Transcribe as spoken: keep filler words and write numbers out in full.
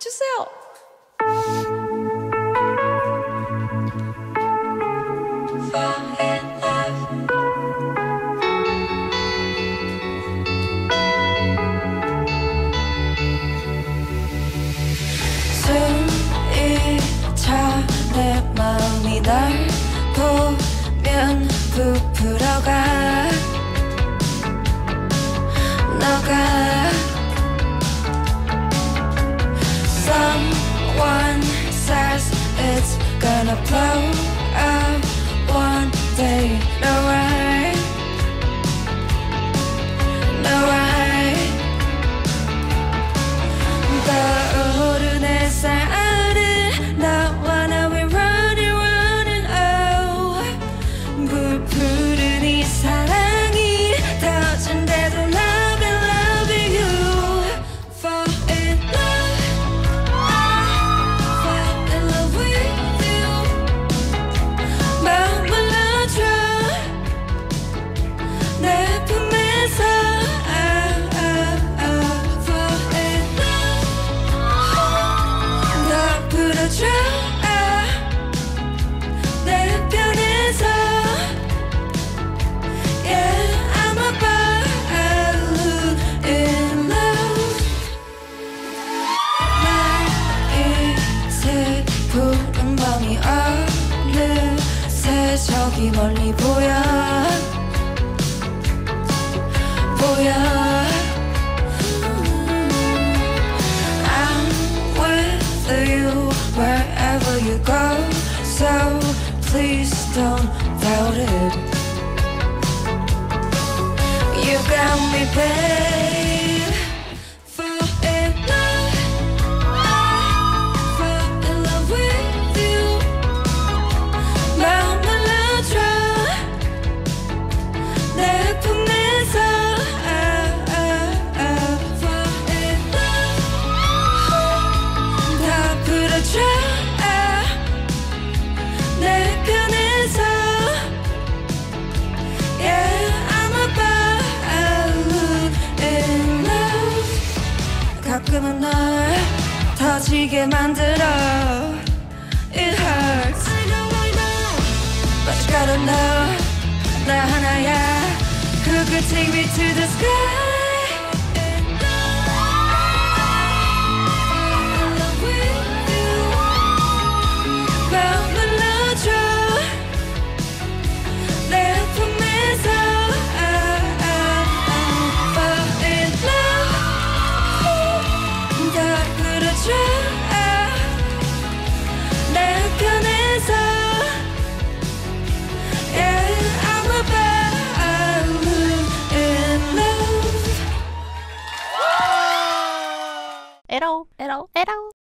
주세요. 숨이 차 내 마음이 널 보면 부풀어가 너가 Someone says it's gonna blow up one day. No right, no right. 떠오른 햇살을 너와 나 we running running oh 부풀은 이 사랑이 터진대도 love it love it you fall in love fall in love with you 마음을 놔줘 내 품에서 ah, ah, ah, fall in love 너 부러져 내 편에서 Yeah, I'm about in love 날 이제 푸른 밤이 어느새 저기 멀리 보여 보여 I'm with you wherever you go So please don't doubt it You got me, babe. Fall in love, fall in love with you. 마음을 놔줘 내 품에서 ah, ah, ah. Fall in love 다 풀어줘 내 편에서 Yeah, I'm about in love 가끔은 널 터지게 만들어 It hurts I know, I know But you gotta know 나 하나야 Who could take me to the sky In love with you 마음을 놔줘 내 품에서 ah, ah, ah. Fall in love 다 풀어줘 내 편에서 Yeah, I'm about in love 에러, 에러, 에러.